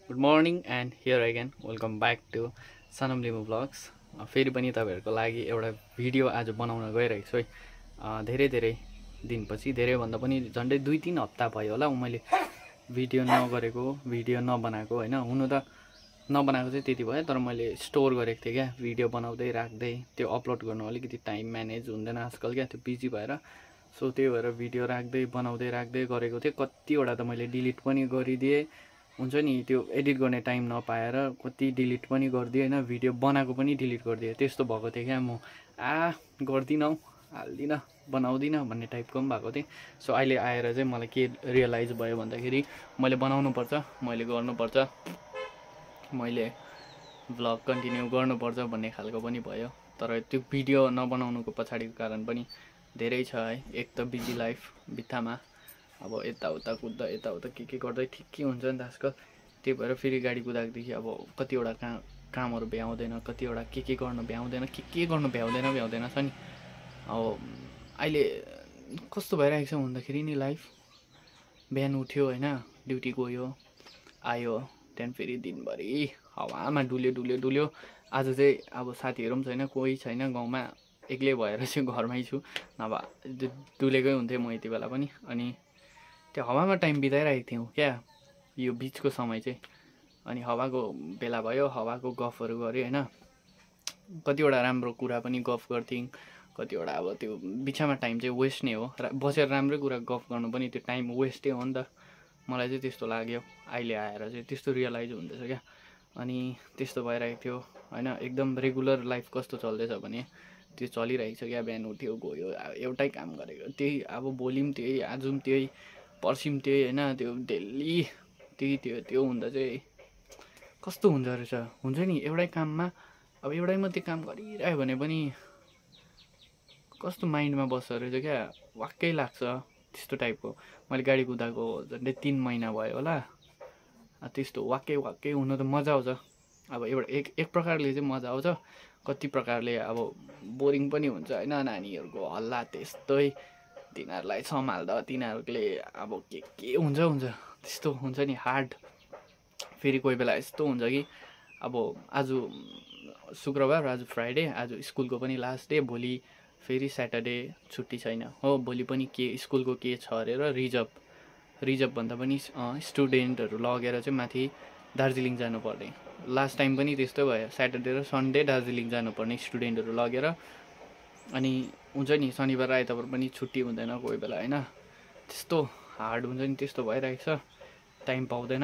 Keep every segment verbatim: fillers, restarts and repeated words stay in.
Good morning and here again welcome back to Sanam Limbu vlogs. फेरि पनि तपाईँहरूको लागि एउटा भिडियो आज बनाउन गइरहेको छु है। धेरै धेरै दिनपछि, धेरैभन्दा पनि झन्डै दुई तिन हप्ता भयो होला मैले भिडियो नगरेको, भिडियो नबनाएको होइन। हुनु त नबनाएको चाहिँ त्यति भयो, तर मैले स्टोर गरेको थिएँ क्या, भिडियो बनाउँदै राख्दै। त्यो अपलोड गर्नु अलिकति टाइम म्यानेज हुँदैन आजकल क्या, त्यो बिजी भएर। सो त्यही भएर भिडियो राख्दै बनाउँदै राख्दै गरेको थिएँ। कतिवटा त मैले डिलिट पनि गरिदिएँ, हुन्छ नि त्यो एडिट गर्ने टाइम नपाएर कति डिलिट पनि गरिदिएँ होइन। भिडियो बनाएको पनि डिलिट गरिदिएँ, त्यस्तो भएको थियो क्या। म आ गर्दिनँ, हाल्दिनँ, बनाउँदिनँ भन्ने टाइपको पनि भएको थिएँ। सो अहिले आएर चाहिँ मलाई के रियलाइज भयो भन्दाखेरि मैले बनाउनुपर्छ, मैले गर्नुपर्छ, मैले भ्लग कन्टिन्यू गर्नुपर्छ भन्ने खालको पनि भयो। तर त्यो भिडियो नबनाउनुको पछाडिको कारण पनि धेरै छ है। एक त बिजी लाइफ बित्थामा, अब यताउता कुद्दा यताउता के के गर्दै ठिकै हुन्छ नि त आजकल। त्यही भएर फेरि गाडी कुदाएकोदेखि अब कतिवटा काम कामहरू भ्याउँदैन, कतिवटा के के गर्नु भ्याउँदैन, के के गर्नु भ्याउँदैन भ्याउँदैन छ नि। अब अहिले कस्तो भइरहेको छ भन्दाखेरि नि लाइफ, बिहान उठ्यो होइन, ड्युटी गयो आयो, त्यहाँदेखि फेरि दिनभरि हावामा डुल्यो डुल्यो डुल्यो। आज चाहिँ अब साथीहरू पनि छैन, कोही छैन गाउँमा, एक्लै भएर चाहिँ घरमै छु, नभए डुलेकै हुन्थेँ म यति बेला पनि। अनि त्यो हावामा टाइम बिताइरहेको थियौँ क्या, यो बिचको समय चाहिँ। अनि हावाको बेला भयो, हावाको गफहरू गऱ्यो होइन। कतिवटा राम्रो कुरा पनि गफ गर्थ्यौँ, कतिवटा अब त्यो बिचमा टाइम चाहिँ वेस्ट नै हो। बसेर राम्रै कुरा गफ गर्नु पनि त्यो टाइम वेस्टै हो नि त। मलाई चाहिँ त्यस्तो लाग्यो, अहिले आएर चाहिँ त्यस्तो रियलाइज हुँदैछ क्या। अनि त्यस्तो भइरहेको थियो होइन। एकदम रेगुलर लाइफ कस्तो चल्दैछ भने त्यो चलिरहेको छ क्या। बिहान उठ्यो गयो, एउटै काम गरेको, त्यही अब भोलि पनि त्यही, आज पनि त्यही, पर्सि पनि त्यही होइन। त्यो डेली त्यही त्यो त्यो हुँदा चाहिँ कस्तो हुँदो रहेछ, हुन्छ नि एउटै काममा अब एउटै मात्रै काम गरिरह्यो भने पनि कस्तो माइन्डमा बस्दो रहेछ क्या, वाक्कै लाग्छ त्यस्तो टाइपको। मैले गाडी कुदाएको झन्डै तिन महिना भयो होला, त्यस्तो वाक्कै वाक्कै हुनु त मजा आउँछ। अब एउटा एक एक प्रकारले चाहिँ मजा आउँछ, कति प्रकारले अब बोरिङ पनि हुन्छ होइन। नानीहरूको हल्ला त्यस्तै, तिनीहरूलाई सम्हाल्दा तिनीहरूले अब के के हुन्छ हुन्छ त्यस्तो हुन्छ नि, हार्ड। फेरि कोही बेला यस्तो हुन्छ कि अब आज शुक्रबार, आज फ्राइडे, आज स्कुलको पनि लास्ट डे, भोलि फेरि स्याटरडे छुट्टी छैन हो। भोलि पनि के स्कुलको के छ अरे र रिजर्भ, रिजर्भ भन्दा पनि स्टुडेन्टहरू लगेर चाहिँ माथि दार्जिलिङ जानुपर्ने। लास्ट टाइम पनि त्यस्तो भयो, स्याटरडे र सन्डे दार्जिलिङ जानुपर्ने स्टुडेन्टहरू लगेर। अनि हुन्छ नि शनिबार आइतबार पनि छुट्टी हुँदैन कोही बेला होइन। त्यस्तो हार्ड हुन्छ नि, त्यस्तो भइरहेको छ, टाइम पाउँदैन,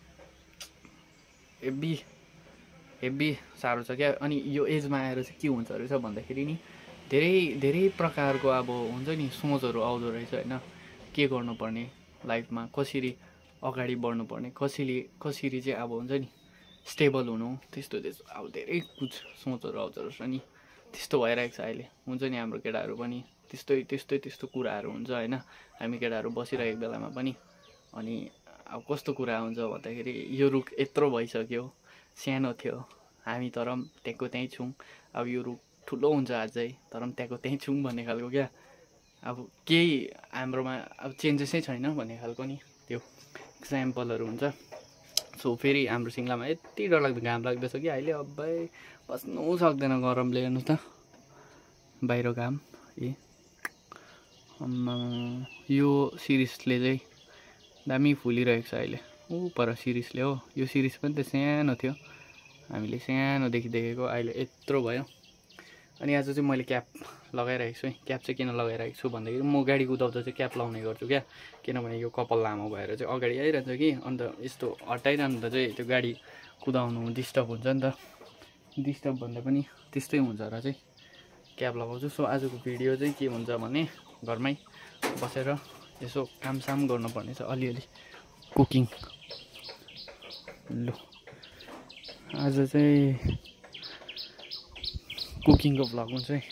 हेब्बी हेब्बी साह्रो छ क्या। अनि यो एजमा आएर चाहिँ के हुन्छ रहेछ भन्दाखेरि नि धेरै धेरै प्रकारको अब हुन्छ नि सोचहरू आउँदो रहेछ होइन। के गर्नुपर्ने लाइफमा, कसरी अगाडि बढ्नुपर्ने, कसरी कसरी चाहिँ अब हुन्छ नि स्टेबल हुनु, त्यस्तो त्यस्तो अब धेरै कुछ सोचहरू आउँदो रहेछ नि। त्यस्तो भइरहेको छ अहिले, हुन्छ नि हाम्रो केटाहरू पनि त्यस्तै त्यस्तै त्यस्तो कुराहरू हुन्छ होइन। हामी केटाहरू बसिरहेको बेलामा पनि। अनि अब कस्तो कुरा हुन्छ भन्दाखेरि यो रुख यत्रो भइसक्यो, सानो थियो हामी तर पनि त्यहाँको त्यहीँ छौँ। अब यो रुख ठुलो हुन्छ अझै, तर पनि त्यहाँको त्यहीँ छौँ भन्ने खालको क्या। अब केही हाम्रोमा अब चेन्जेसै छैन भन्ने खालको नि त्यो इक्जाम्पलहरू हुन्छ। सो फेरि हाम्रो सिङ्लामा यति डरलाग्दो घाम लाग्दैछ कि अहिले, अब्बै बस्नु सक्दैन गरमले। हेर्नुहोस् त बाहिर घाम। ए यो सिरिसले चाहिँ दामी फुलिरहेको छ अहिले, ऊ पर सिरिसले हो। यो सिरिस पनि त सानो थियो, हामीले सानोदेखि देखेको, अहिले यत्रो भयो। अनि आज चाहिँ मैले क्याप लगाइरहेको छु है। क्याप चाहिँ किन लगाइरहेको छु भन्दाखेरि म गाडी कुदाउँदा चाहिँ क्याप लगाउने गर्छु क्या। किनभने यो कपाल लामो भएर चाहिँ अगाडि आइरहन्छ कि, अन्त यस्तो हटाइरहँदा चाहिँ त्यो गाडी कुदाउनु डिस्टर्ब हुन्छ नि त। डिस्टर्ब भन्दा पनि त्यस्तै हुन्छ र चाहिँ क्याप लगाउँछु। सो आजको भिडियो चाहिँ के हुन्छ भने घरमै बसेर यसो कामसाम गर्नुपर्ने छ अलिअलि, कुकिङ। लु आज चाहिँ कुकिङको भ्लग हुन्छ है।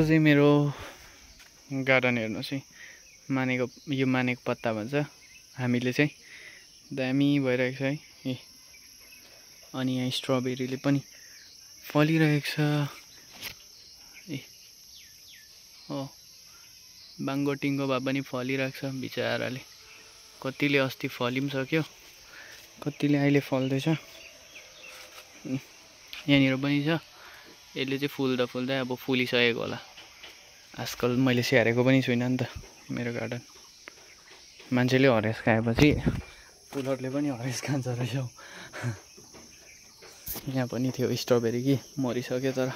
चाहिँ मेरो गार्डन हेर्नुहोस् है, मानेको यो मानेको पत्ता भन्छ हामीले चाहिँ, दामी भइरहेको छ है। ए अनि यहाँ स्ट्रबेरीले पनि फलिरहेको छ ए। हो बाङ्गो टिङ्गो भए पनि फलिरहेको छ बिचराले। कतिले अस्ति फलि पनि सक्यो, कतिले अहिले फल्दैछ। यहाँनिर पनि छ, यसले चाहिँ फुल्दा फुल्दै अब फुलिसकेको होला। आजकल मैले स्याहारेको पनि छुइनँ नि त मेरो गार्डन। मान्छेले हरेस खाएपछि फुलहरूले पनि हरेस खान्छ रहेछ हौ। यहाँ पनि थियो स्ट्रबेरी कि मरिसक्यो, तर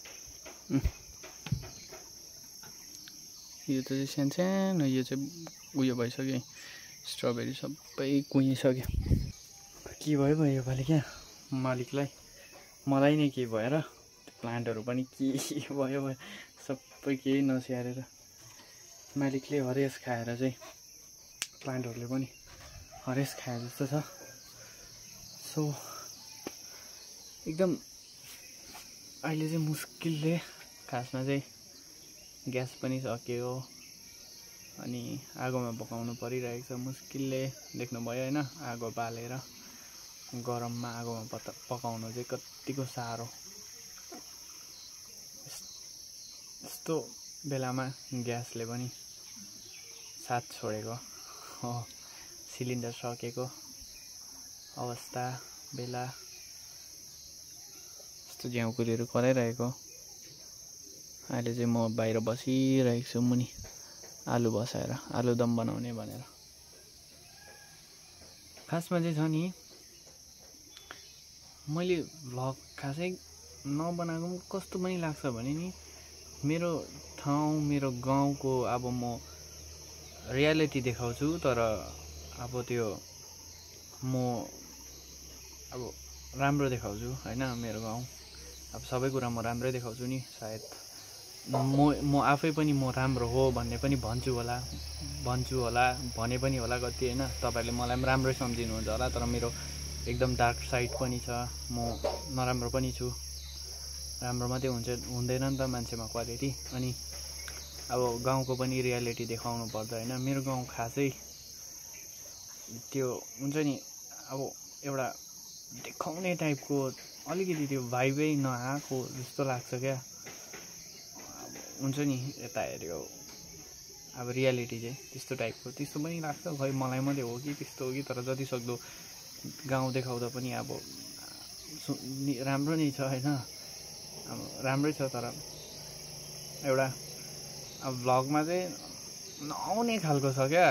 यो त चाहिँ सानो सानो, यो चाहिँ उयो भइसक्यो स्ट्रबेरी सबै कुहिसक्यो। के भयो भयो योपालि क्या मालिकलाई, मलाई नै के भएर प्लान्टहरू पनि के भयो भयो सबै केही नस्याहारेर मालिकले हरेस खाएर चाहिँ प्लान्टहरूले पनि हरेस खाए जस्तो छ। सो एकदम अहिले चाहिँ मुस्किलले खासमा चाहिँ ग्यास पनि सकियो अनि आगोमा पकाउनु परिरहेको छ मुस्किलले। देख्नुभयो होइन, आगो बालेर गरममा आगोमा पता पकाउनु चाहिँ कतिको साह्रो। यस्तो बेलामा ग्यासले पनि साथ छोडेको हो, सिलिन्डर सकेको अवस्था बेला यस्तो झ्याउकुरीहरू कराइरहेको। अहिले चाहिँ म बाहिर बसिरहेको छु मुनि आलु बसाएर, आलुदम बनाउने भनेर। खासमा चाहिँ छ नि, मैले भ्लग खासै नबनाएको पनि कस्तो पनि लाग्छ भने नि, मेरो ठाउँ मेरो गाउँको अब म रियालिटी देखाउँछु, तर अब त्यो म अब राम्रो देखाउँछु होइन। मेरो गाउँ अब सबै कुरा म राम्रै देखाउँछु नि, सायद म म आफै पनि म राम्रो हो भन्ने पनि भन्छु होला भन्छु होला भने पनि होला कति होइन। तपाईँहरूले मलाई पनि राम्रै सम्झिनुहुन्छ होला, तर मेरो एकदम डार्क साइड पनि छ। म नराम्रो पनि छु, राम्रो मात्रै हुन्छ हुँदैन नि त मान्छेमा क्वालिटी। अनि अब गाउँको पनि रियालिटी देखाउनु पर्छ होइन। मेरो गाउँ खासै त्यो हुन्छ नि, अब एउटा देखाउने टाइपको अलिकति त्यो भाइबै नआएको जस्तो लाग्छ क्या। हुन्छ नि यता हेऱ्यो अब रियालिटी चाहिँ त्यस्तो टाइपको त्यस्तो पनि लाग्छ। खै मलाई मात्रै हो कि त्यस्तो हो कि, तर जति सक्दो गाउँ देखाउँदा पनि अब राम्रो नै छ होइन। अब राम्रै छ, तर एउटा अब भ्लगमा चाहिँ नआउने खालको छ क्या।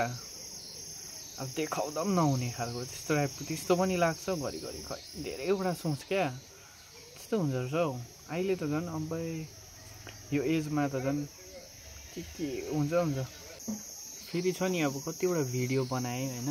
अब देखाउँदा पनि नहुने खालको त्यस्तो टाइपको त्यस्तो पनि लाग्छ घरिघरि। खै धेरैवटा सोच क्या, त्यस्तो हुन्छ रहेछ हौ। अहिले त झन् अबै यो एजमा त झन् के के हुन्छ हुन्छ। फेरि छ नि अब कतिवटा भिडियो बनाएँ होइन,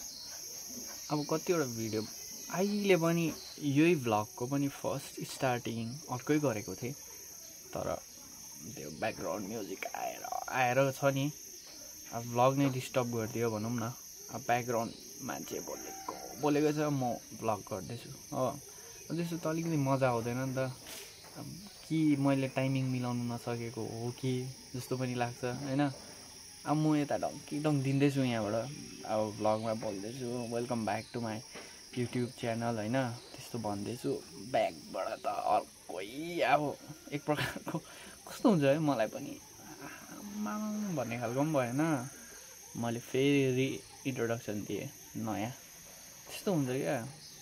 अब कतिवटा भिडियो अहिले पनि यही भ्लगको पनि फर्स्ट स्टार्टिङ अर्कै गरेको थिएँ, तर त्यो ब्याकग्राउन्ड म्युजिक आएर आएर छ नि अब भ्लग नै डिस्टर्ब गरिदियो भनौँ न। अब ब्याकग्राउन्ड मान्छे बोलेको बोलेको छ, म भ्लग गर्दैछु हो, त्यस्तो त अलिकति मजा आउँदैन नि त। अब कि मैले टाइमिङ मिलाउनु नसकेको हो कि जस्तो पनि लाग्छ होइन। अब म यता ढङ्की ढङ्ग दिँदैछु यहाँबाट, अब भ्लगमा बोल्दैछु welcome back to my YouTube channel होइन, त्यस्तो भन्दैछु। ब्याकबाट त अर्कै अब एक प्रकारको कस्तो हुन्छ है, मलाई पनि आमा भन्ने खालको पनि भएन। मैले फेरि इन्ट्रोडक्सन दिएँ नयाँ, त्यस्तो हुन्छ क्या।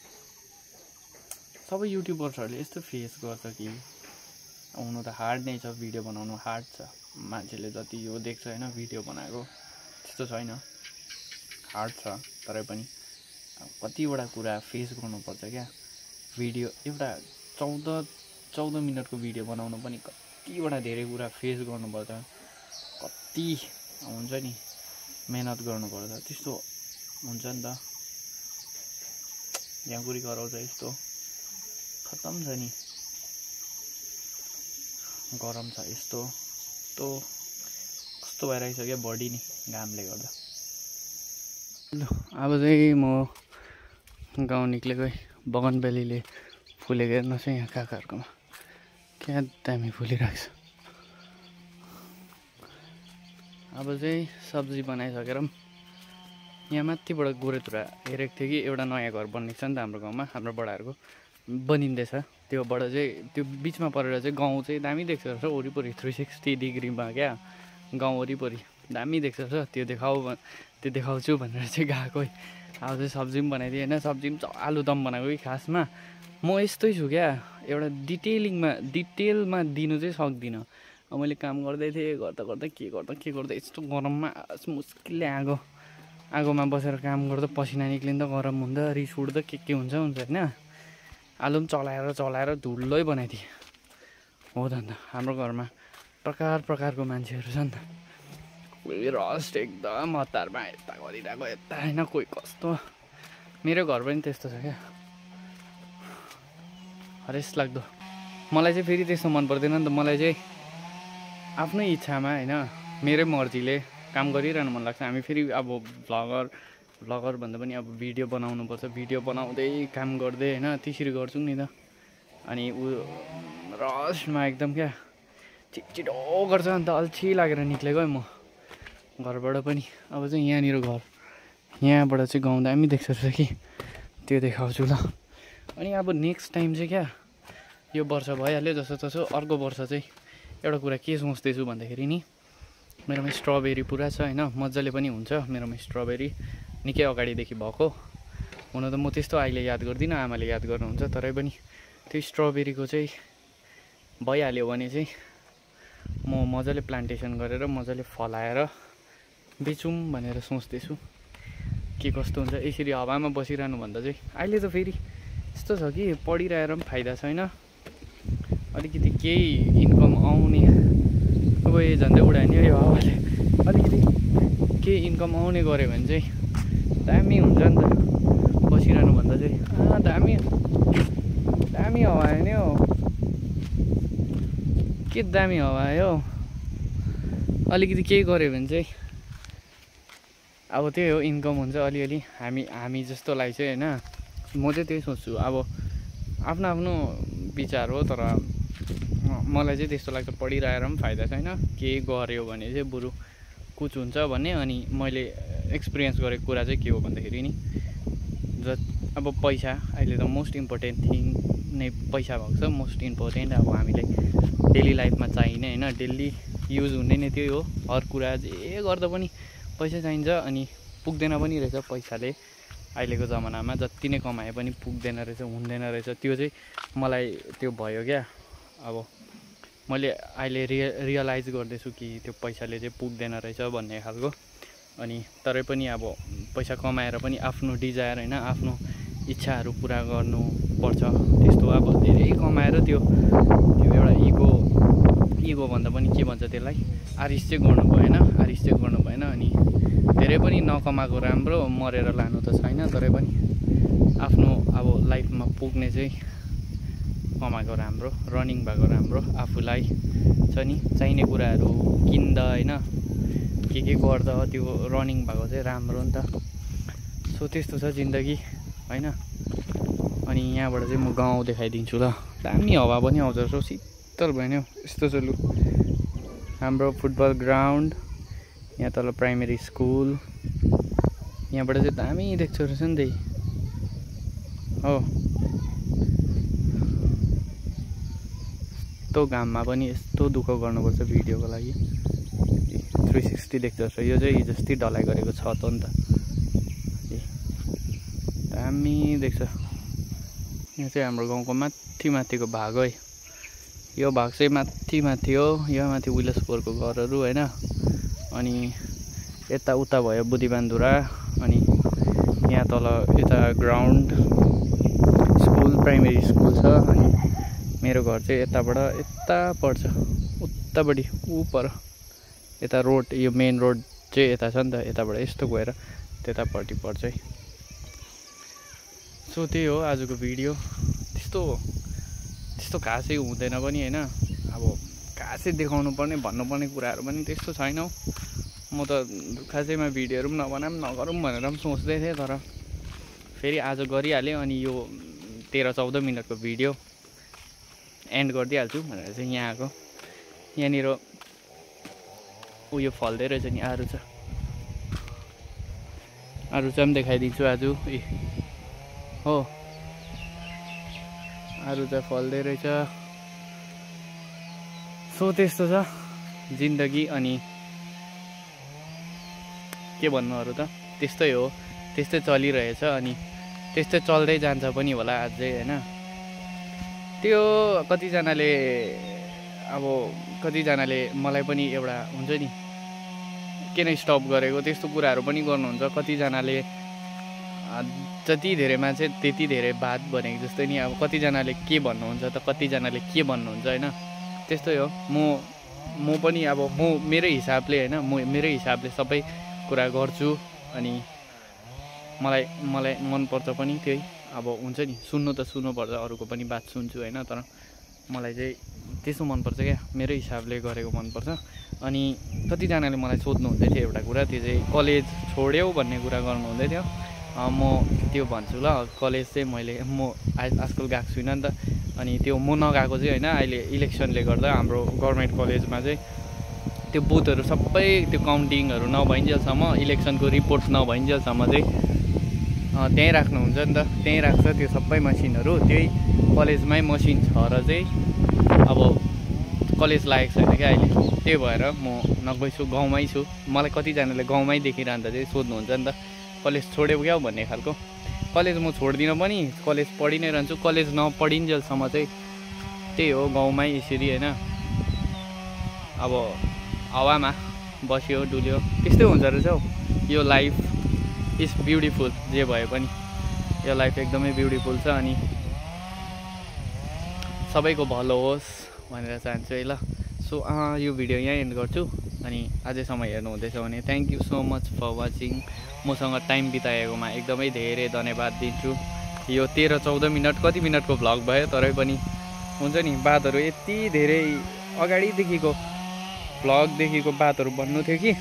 सबै युट्युबर्सहरूले यस्तो फेस गर्छ कि हुनु त हार्ड नै छ, भिडियो बनाउनु हार्ड छ। मान्छेले जति यो देख्छ होइन भिडियो बनाएको त्यस्तो छैन, हार्ड छ। तरै पनि कतिवटा कुरा फेस गर्नुपर्छ क्या। भिडियो एउटा चौध चौध मिनटको भिडियो बनाउनु पनि कतिवटा धेरै कुरा फेस गर्नुपर्छ, कति हुन्छ नि मेहनत गर्नुपर्छ, त्यस्तो हुन्छ नि त। झ्याउकुरी कराउँछ यस्तो खत्तम छ नि, गरम छ यस्तो यस्तो कस्तो भइरहेछ क्या बडी नि घामले गर्दा। अब चाहिँ म गाउँ निक्लेकै, बगनबेलीले फुलेको हेर्नुहोस् है यहाँ काकाहरूकोमा क्या दामी फुलिरहेको छ। अब चाहिँ सब्जी बनाइसकेर यहाँ माथिबाट गोरेतुरा हेरेको थियो कि एउटा नयाँ घर बनिएको छ नि त हाम्रो गाउँमा, हाम्रो बडाहरूको बनिँदैछ। त्योबाट चाहिँ त्यो बिचमा परेर चाहिँ गाउँ चाहिँ दामी देख्छ रहेछ वरिपरि थ्री सिक्सटी डिग्रीमा क्या, गाउँ वरिपरि दामी देख्छ रहेछ। त्यो देखाऊ त्यो देखाउँछु भनेर चाहिँ गएको। अब चाहिँ सब्जी पनि बनाइदिएँ होइन, सब्जी पनि आलुदम बनाएको कि खासमा म यस्तै छु क्या, एउटा डिटेलिङमा डिटेलमा दिनु चाहिँ सक्दिनँ। अब मैले काम गर्दै थिएँ, गर्दा गर्दा के गर्दा के गर्दा यस्तो गरममा मुस्किलले आगो आगोमा बसेर काम गर्दा पसिना निक्लिँदा गरम हुँदा रिस उठ्दा के के हुन्छ हुन्छ होइन। आलु पनि चलाएर चलाएर धुलै बनाइदिएँ हो त अन्त। हाम्रो घरमा प्रकार प्रकारको मान्छेहरू छ नि त, कोही रस्ट एकदम हतारमा यता गरिरहेको यता होइन, कोही कस्तो। मेरो घर पनि त्यस्तो छ क्या, हरेस लाग्दो। मलाई चाहिँ फेरि त्यस्तो मन पर्दैन नि त, मलाई चाहिँ आफ्नै इच्छामा होइन मेरै मर्जीले काम गरिरहनु मन लाग्छ। हामी फेरि अब भ्लगर भ्लगर भन्दा पनि अब भिडियो बनाउनुपर्छ, भिडियो बनाउँदै काम गर्दै होइन त्यसरी गर्छौँ नि त। अनि ऊ रसमा एकदम क्या छिटो गर्छ अन्त अल्छी लागेर निक्लेको है म घरबाट पनि। अब चाहिँ यहाँनिर घर यहाँबाट चाहिँ गाउँ दामी देख्छ रहेछ कि, त्यो देखाउँछु ल। अनि अब नेक्स्ट टाइम चाहिँ क्या यो वर्ष भइहाल्यो जसो तसो, अर्को वर्ष चाहिँ एउटा कुरा के सोच्दैछु भन्दाखेरि नि मेरोमा स्ट्रबेरी पुरा छ होइन, मजाले पनि हुन्छ मेरोमा स्ट्रबेरी निकै अगाडिदेखि भएको। हुन त म त्यस्तो अहिले याद गर्दिनँ, आमाले याद गर्नुहुन्छ, तरै पनि त्यो स्ट्रबेरीको चाहिँ भइहाल्यो भने चाहिँ म मजाले प्लान्टेसन गरेर मजाले फलाएर बेचौँ भनेर सोच्दैछु। के कस्तो हुन्छ यसरी हावामा बसिरहनु भन्दा चाहिँ। अहिले त फेरि यस्तो छ कि पढिरहेर पनि फाइदा छैन, अलिकति केही इन्कम आउने अब झन्डै उडायो नि यो हावाले, अलिकति केही इन्कम आउने गऱ्यो भने चाहिँ दामी हुन्छ नि त बसिरहनु भन्दा चाहिँ। आ दामी दामी हावा आयो नि हौ, के दामी हावा आयो। अलिकति केही गऱ्यो भने चाहिँ अब त्यही हो इन्कम हुन्छ अलिअलि। हामी हामी जस्तोलाई चाहिँ होइन म चाहिँ त्यही सोच्छु। अब आफ्नो आफ्नो विचार हो, तर मलाई चाहिँ त्यस्तो लाग्छ पढिरहेर पनि फाइदा छैन, केही गऱ्यो भने चाहिँ बरु कुछ हुन्छ भन्ने। अनि मैले एक्सपिरियन्स गरेको कुरा चाहिँ के हो भन्दाखेरि नि ज अब पैसा अहिले त मोस्ट इम्पोर्टेन्ट थिङ नै पैसा भएको छ, मोस्ट इम्पोर्टेन्ट। अब हामीले डेली लाइफमा चाहिने होइन, डेली युज हुने नै त्यही हो। हर कुरा जे गर्दा पनि पैसा चाहिन्छ, अनि पुग्दैन पनि रहेछ पैसाले। अहिलेको जमानामा जति नै कमाए पनि पुग्दैन रहेछ, हुँदैन रहेछ। त्यो चाहिँ मलाई त्यो भयो क्या। अब मैले अहिले रिय रियलाइज गर्दैछु कि त्यो पैसाले चाहिँ पुग्दैन रहेछ भन्ने खालको। अनि तरै पनि अब पैसा कमाएर पनि आफ्नो डिजायर होइन आफ्नो इच्छाहरू पुरा गर्नुपर्छ। त्यस्तो अब धेरै कमाएर त्यो त्यो एउटा इगो इगो भन्दा पनि के भन्छ त्यसलाई, आरिस चाहिँ गर्नु भएन, आरिस चाहिँ गर्नु भएन। अनि धेरै पनि नकमाएको राम्रो, मरेर लानु त छैन, तरै पनि आफ्नो अब लाइफमा पुग्ने चाहिँ कमाएको राम्रो, रनिङ भएको राम्रो। आफूलाई छ नि चाहिने कुराहरू किन्दा होइन के के गर्दा त्यो रनिङ भएको चाहिँ राम्रो नि त। सो त्यस्तो छ जिन्दगी होइन। अनि यहाँबाट चाहिँ म गाउँ देखाइदिन्छु ल। दामी हावा पनि आउँछ रहेछ, शीतल भयो नि यस्तो छ। लु हाम्रो फुटबल ग्राउन्ड, यहाँ तल प्राइमेरी स्कुल, यहाँबाट चाहिँ दामी देख्छ रहेछ नि त्यही हो। यस्तो घाममा पनि यस्तो दुःख गर्नुपर्छ भिडियोको लागि, थ्री सिक्सटी देख्छ रहेछ। यो चाहिँ हिजोस्ति ढलाइ गरेको छ त नि त, दामी देख्छ। यहाँ चाहिँ हाम्रो गाउँको माथि माथिको भाग है, यो भाग चाहिँ माथि माथि हो। यहाँ माथि विलसपुरको घरहरू होइन। अनि यता उता भयो बुद्धिबान्धुरा। अनि यहाँ तल यता ग्राउन्ड स्कुल प्राइमेरी स्कुल छ। अनि मेरो घर चाहिँ यताबाट यता पर्छ, उतापट्टि ऊ पर यता रोड, यो मेन रोड चाहिँ यता छ नि त, यताबाट यस्तो गएर त्यतापट्टि पर्छ है। सो त्यही हो आजको भिडियो। त्यस्तो त्यस्तो खासै हुँदैन पनि होइन, अब खासै देखाउनु पर्ने भन्नुपर्ने कुराहरू पनि त्यस्तो छैन। म त खासैमा भिडियोहरू पनि नबनाऊँ नगरौँ भनेर पनि सोच्दै थिएँ, तर फेरि आज गरिहालेँ। अनि यो तेह्र चौध मिनटको भिडियो एन्ड गरिदिइहाल्छु भनेर चाहिँ यहाँ आएको। यहाँनिर उयो फल्दै रहेछ नि आरुचा आरुचा पनि देखाइदिन्छु आज ए हो आरुचा फल्दै रहेछ सो त्यस्तो छ जिन्दगी अनि के भन्नु अरू त त्यस्तै हो त्यस्तै चलिरहेछ अनि त्यस्तै चल्दै जान्छ पनि होला अझै हैन त्यो कतिजनाले अब कतिजनाले मलाई पनि एउटा हुन्छ नि किन स्टप गरेको त्यस्तो कुराहरू पनि गर्नुहुन्छ कतिजनाले जति धेरै मान्छे त्यति धेरै बात भनेको जस्तै नि अब कतिजनाले के भन्नुहुन्छ त कतिजनाले के भन्नुहुन्छ हैन त्यस्तै हो म म पनि अब म मेरै हिसाबले हैन म मेरै हिसाबले सबै कुरा गर्छु अनि मलाई मलाई मनपर्छ पनि त्यही अब हुन्छ नि सुन्नु त सुन्नुपर्छ अरूको पनि बात सुन्छु हैन तर मलाई चाहिँ त्यसो मनपर्छ क्या मेरो हिसाबले गरेको मनपर्छ अनि कतिजनाले मलाई सोध्नु हुँदै थियो एउटा कुरा त्यो चाहिँ कलेज छोड्यौ भन्ने कुरा गर्नु हुँदै थियो म त्यो भन्छु ल कलेज चाहिँ मैले म आजकल गएको छुइनँ नि त अनि त्यो म नगएको चाहिँ हैन अहिले इलेक्सनले गर्दा हाम्रो गभर्नमेन्ट कलेजमा चाहिँ त्यो बुथहरू सबै त्यो काउन्टिङहरू नभइन्जेलसम्म इलेक्सनको रिपोर्ट नभइन्जेलसम्म चाहिँ त्यहीँ राख्नुहुन्छ नि त त्यहीँ राख्छ त्यो सबै मसिनहरू त्यही कलेजमै मसिन छ र चाहिँ अब कलेज लागेको छैन क्या अहिले त्यही भएर म नगएको छु गाउँमै छु मलाई कतिजनाले गाउँमै देखिरहँदा चाहिँ सोध्नुहुन्छ नि त कलेज छोड्यौ क्या भन्ने खालको कलेज म छोड्दिनँ पनि कलेज पढि नै रहन्छु कलेज नपढिन्जेलसम्म चाहिँ त्यही हो गाउँमै यसरी होइन अब हावामा बस्यो डुल्यो त्यस्तै हुन्छ रहेछ हौ यो लाइफ इज ब्युटिफुल जे भए पनि यो लाइफ एकदमै ब्युटिफुल छ अनि सबैको भलो होस् भनेर चाहन्छु है ल सो यो भिडियो यहीँ एन्ड गर्छु अनि अझैसम्म हेर्नु हुँदैछ भने thank you so much for watching मसँग टाइम बिताएकोमा एकदमै धेरै धन्यवाद दिन्छु यो तेह्र चौध मिनट कति मिनटको भ्लग भयो तरै पनि हुन्छ नि बातहरू यति धेरै अगाडिदेखिको भ्लगदेखिको बातहरू भन्नु थियो कि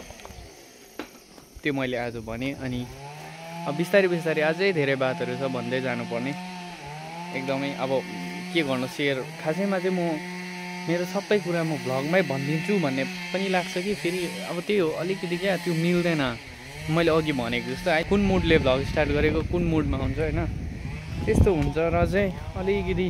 त्यो मैले आज भने अनि अब बिस्तारै बिस्तारै अझै धेरै बातहरू छ भन्दै जानुपर्ने एकदमै अब के गर्नु सेयर खासैमा चाहिँ म मेरो सबै कुरा म भ्लगमै भनिदिन्छु भन्ने पनि लाग्छ कि फेरि अब त्यही हो अलिकति क्या त्यो मिल्दैन मैले अघि भनेको जस्तो कुन मुडले भ्लग स्टार्ट गरेको कुन मुडमा हुन्छ होइन त्यस्तो हुन्छ र चाहिँ अलिकति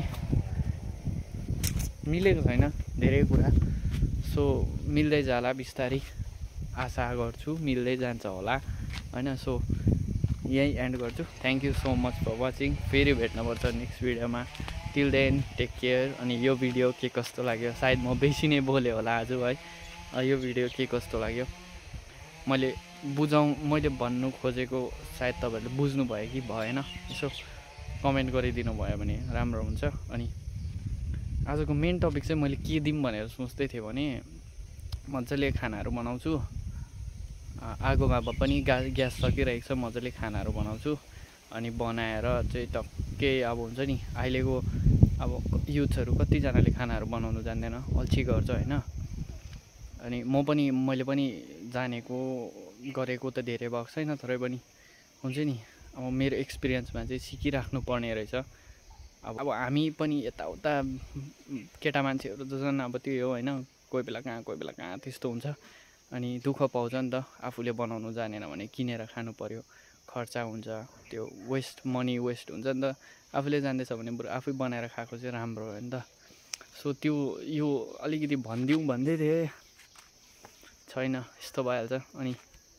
मिलेको छैन धेरै कुरा सो मिल्दै जाला बिस्तारै आशा गर्छु मिल्दै जान्छ होला होइन सो यहीँ एन्ड गर्छु thank you so much for watching फेरि भेट्नुपर्छ नेक्स्ट भिडियोमा टिल देन टेक केयर अनि यो भिडियो के कस्तो लाग्यो सायद म बेसी नै बोलेँ होला आज है यो भिडियो के कस्तो लाग्यो मैले बुझाउँ मैले भन्नु खोजेको सायद तपाईँहरूले बुझ्नु भयो कि भएन यसो कमेन्ट गरिदिनु भयो भने राम्रो हुन्छ अनि आजको मेन टपिक चाहिँ मैले के दिउँ भनेर सोच्दै थिएँ भने मजाले खानाहरू बनाउँछु आगोमा पनि गा ग्यास सकिरहेको छ मजाले खानाहरू बनाउँछु अनि बनाएर चाहिँ टक्कै अब हुन्छ नि अहिलेको अब युथहरू कतिजनाले खानाहरू बनाउनु जान्दैन अल्छी गर्छ होइन अनि म पनि मैले पनि जानेको गरेको त धेरै भएको छैन तरै पनि हुन्छ नि अब मेरो एक्सपिरियन्समा चाहिँ सिकिराख्नु पर्ने रहेछ अब अब हामी पनि यताउता केटा मान्छेहरू त झन् अब त्यही हो होइन कोही बेला कहाँ कोही बेला कहाँ त्यस्तो हुन्छ अनि दुःख पाउँछ नि त आफूले बनाउनु जानेन भने किनेर खानु पर्यो खर्चा हुन्छ त्यो वेस्ट मनी वेस्ट हुन्छ नि त आफूले जान्दैछ भने बरु आफै बनाएर खाएको चाहिँ राम्रो हो नि त सो त्यो यो अलिकति भनिदिउँ भन्दै थिएँ छैन यस्तो भइहाल्छ अनि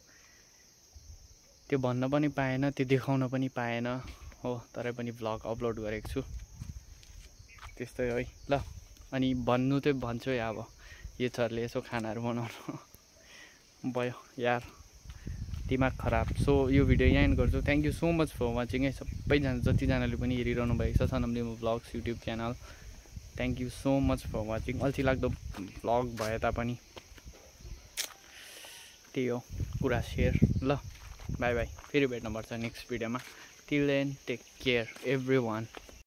त्यो भन्न पनि पाएन त्यो देखाउन पनि पाएन हो तरै पनि भ्लग अपलोड गरेको छु त्यस्तै है ल अनि भन्नु चाहिँ भन्छु है अब यो छरले यसो खानाहरू बनाउनु भयो यार दिमाग खराब सो यो भिडियो यहाँ एन्ड गर्छु thank you so much for watching है सबैजना जतिजनाले पनि हेरिरहनु भएको छ Sanam Limbu vlogs YouTube channel thank you so much for watching अल्छी लाग्दो भ्लग भए तापनि त्यही हो कुरा सेयर ल बाई बाई फेरि भेट्नुपर्छ नेक्स्ट भिडियोमा till then take care every one